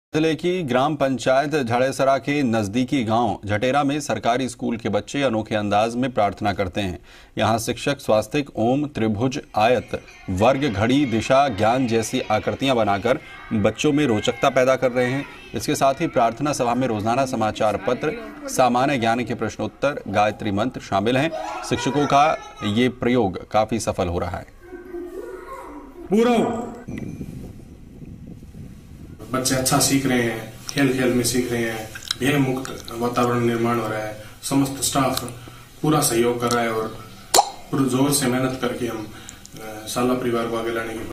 जिले की ग्राम पंचायत झड़ेसरा के नजदीकी गांव झटेरा में सरकारी स्कूल के बच्चे अनोखे अंदाज में प्रार्थना करते हैं। यहां शिक्षक स्वास्तिक, ओम, त्रिभुज, आयत, वर्ग, घड़ी, दिशा, ज्ञान जैसी आकृतियां बनाकर बच्चों में रोचकता पैदा कर रहे हैं। इसके साथ ही प्रार्थना सभा में रोजाना समाचार पत्र, सामान्य ज्ञान के प्रश्नोत्तर, गायत्री मंत्र शामिल हैं। शिक्षकों का ये प्रयोग काफी सफल हो रहा है। बच्चे अच्छा सीख रहे हैं, खेल खेल में सीख रहे हैं, भय मुक्त वातावरण निर्माण हो रहा है। समस्त स्टाफ पूरा सहयोग कर रहा है और पूरे जोर से मेहनत करके हम शाला परिवार को आगे लाने की